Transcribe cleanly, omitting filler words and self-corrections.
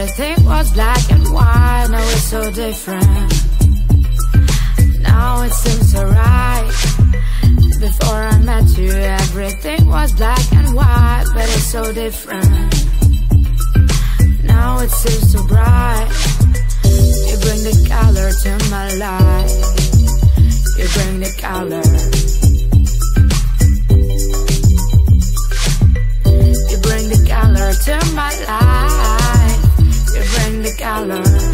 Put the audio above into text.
everything was black and white. Now it's so different. Now it seems so right. Before I met you, everything was black and white, but it's so different. Now it seems so bright. You bring the color to my life. You bring the color. You bring the color to my life. You bring the color.